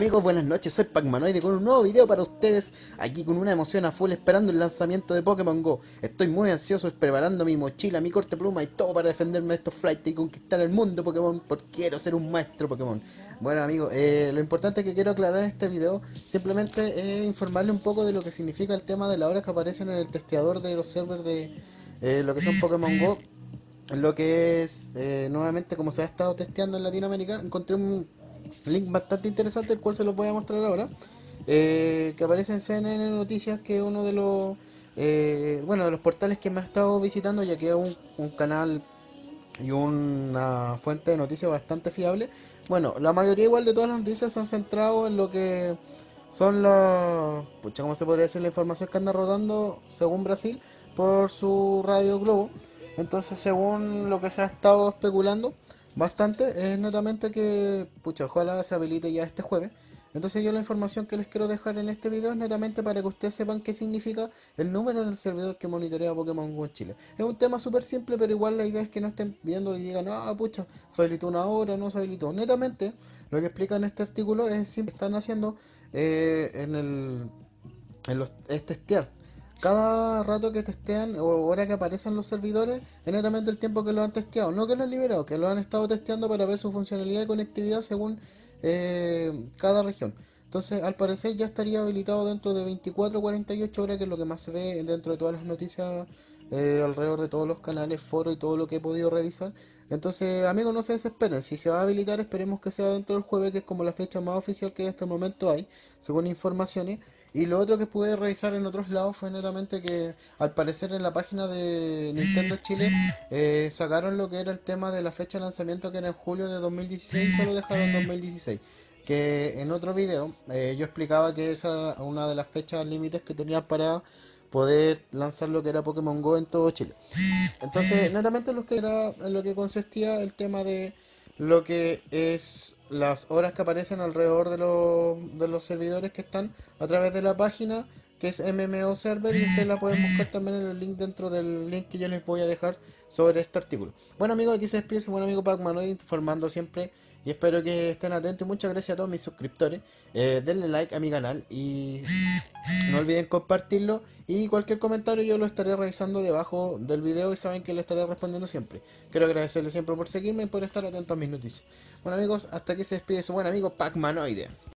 amigos, buenas noches, soy Pacmanoide con un nuevo video para ustedes, aquí con una emoción a full esperando el lanzamiento de Pokémon GO. Estoy muy ansioso preparando mi mochila, mi corte pluma y todo para defenderme de estos flights y conquistar el mundo Pokémon, porque quiero ser un maestro Pokémon. Bueno amigos, lo importante que quiero aclarar en este video simplemente es informarle un poco de lo que significa el tema de las horas que aparecen en el testeador de los servers de lo que son Pokémon GO. Lo que es, nuevamente, como se ha estado testeando en Latinoamérica, encontré un link bastante interesante, el cual se los voy a mostrar ahora, que aparece en CNN Noticias, que es uno de los, bueno, de los portales que me ha estado visitando, ya que es un canal y una fuente de noticias bastante fiable. Bueno, la mayoría igual de todas las noticias se han centrado en lo que son los, pucha, ¿cómo se podría decir? La información que anda rodando según Brasil por su radio Globo. Entonces, según lo que se ha estado especulando bastante, es netamente que, pucha, ojalá se habilite ya este jueves. Entonces yo la información que les quiero dejar en este video es netamente para que ustedes sepan qué significa el número en el servidor que monitorea Pokémon GO en Chile. Es un tema súper simple, pero igual la idea es que no estén viendo y digan, ah, pucha, se habilitó una hora, no se habilitó. Netamente, lo que explica en este artículo es simple, están haciendo es testear. Cada rato que testean o hora que aparecen los servidores es netamente el tiempo que lo han testeado, no que lo han liberado, que lo han estado testeando para ver su funcionalidad y conectividad según cada región. Entonces, al parecer ya estaría habilitado dentro de 24 o 48 horas, que es lo que más se ve dentro de todas las noticias, alrededor de todos los canales, foros y todo lo que he podido revisar. Entonces, amigos, no se desesperen. Si se va a habilitar, esperemos que sea dentro del jueves, que es como la fecha más oficial que hasta el momento hay, según informaciones. Y lo otro que pude revisar en otros lados fue netamente que, al parecer, en la página de Nintendo Chile sacaron lo que era el tema de la fecha de lanzamiento, que era en julio de 2016, y solo dejaron 2016. Que en otro video yo explicaba que esa era una de las fechas límites que tenía para poder lanzar lo que era Pokémon GO en todo Chile. Entonces, netamente lo que era, en lo que consistía el tema de lo que es las horas que aparecen alrededor de los servidores que están a través de la página, que es MMO Server, y ustedes la pueden buscar también en el link, dentro del link que yo les voy a dejar sobre este artículo. Bueno amigos, aquí se despide su buen amigo Pacmanoid, informando siempre, y espero que estén atentos. Y muchas gracias a todos mis suscriptores. Denle like a mi canal y no olviden compartirlo, y cualquier comentario yo lo estaré revisando debajo del video y saben que le estaré respondiendo siempre. Quiero agradecerles siempre por seguirme y por estar atentos a mis noticias. Bueno amigos, hasta aquí se despide su buen amigo Pacmanoide.